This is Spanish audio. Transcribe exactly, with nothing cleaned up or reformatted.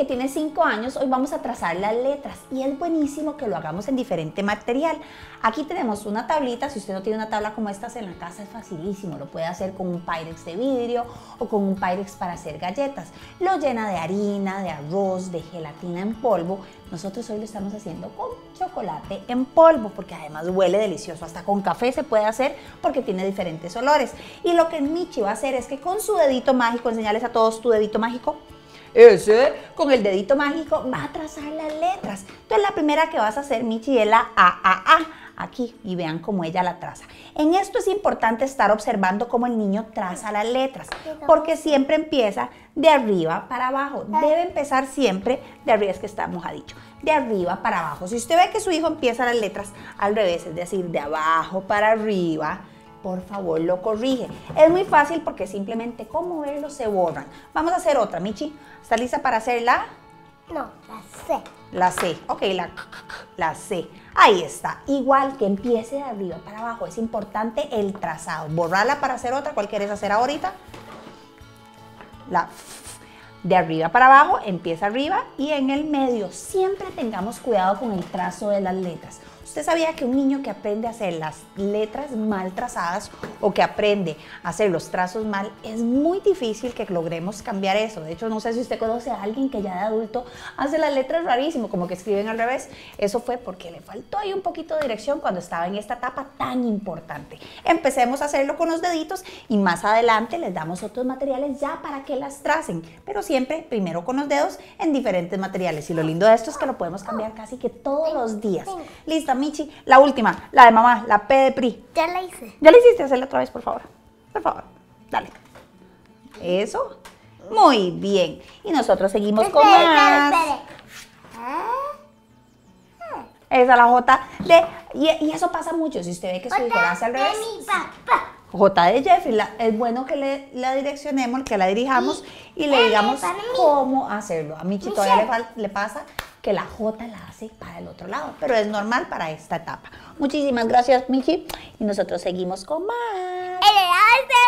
tiene cinco años, hoy vamos a trazar las letras y es buenísimo que lo hagamos en diferente material. Aquí tenemos una tablita, si usted no tiene una tabla como estas en la casa es facilísimo, lo puede hacer con un Pyrex de vidrio o con un Pyrex para hacer galletas. Lo llena de harina, de arroz, de gelatina en polvo. Nosotros hoy lo estamos haciendo con chocolate en polvo porque además huele delicioso, hasta con café se puede hacer porque tiene diferentes olores. Y lo que Michi va a hacer es que con su dedito mágico, enseñarles a todos tu dedito mágico, ese, con el dedito mágico va a trazar las letras. Entonces la primera que vas a hacer, Michi, es la A, A, A, aquí, y vean cómo ella la traza. En esto es importante estar observando cómo el niño traza las letras, porque siempre empieza de arriba para abajo. Debe empezar siempre de arriba, es que está mojadito, de arriba para abajo. Si usted ve que su hijo empieza las letras al revés, es decir, de abajo para arriba, por favor lo corrige. Es muy fácil porque simplemente como verlo se borran. Vamos a hacer otra, Michi. ¿Está lista para hacer la? No, la C. La C, ok, la, la C. Ahí está, igual que empiece de arriba para abajo. Es importante el trazado. Borrarla para hacer otra. ¿Cuál quieres hacer ahorita? La de arriba para abajo, empieza arriba y en el medio. Siempre tengamos cuidado con el trazo de las letras. ¿Usted sabía que un niño que aprende a hacer las letras mal trazadas o que aprende a hacer los trazos mal, es muy difícil que logremos cambiar eso? De hecho, no sé si usted conoce a alguien que ya de adulto hace las letras rarísimo, como que escriben al revés. Eso fue porque le faltó ahí un poquito de dirección cuando estaba en esta etapa tan importante. Empecemos a hacerlo con los deditos y más adelante les damos otros materiales ya para que las tracen, pero siempre primero con los dedos en diferentes materiales. Y lo lindo de esto es que lo podemos cambiar casi que todos los días. ¿Lista, Michi? La última, la de mamá, la P de Pri. Ya la hice. ¿Ya la hiciste? Hacerla otra vez, por favor. Por favor, dale. Eso. Muy bien. Y nosotros seguimos con Espere, más. espere, espere. Ah, Esa es la J de... Y, y eso pasa mucho. Si usted ve que su hijo la hace al de revés. mi papá. J de Jeffrey. La- es bueno que le, la direccionemos, que la dirijamos y, le M digamos para mí. cómo hacerlo. A Michi todavía le, Michelle. fal- le pasa que la J la hace para el otro lado, pero es normal para esta etapa. Muchísimas gracias, Michi. Y nosotros seguimos con más. El helado es de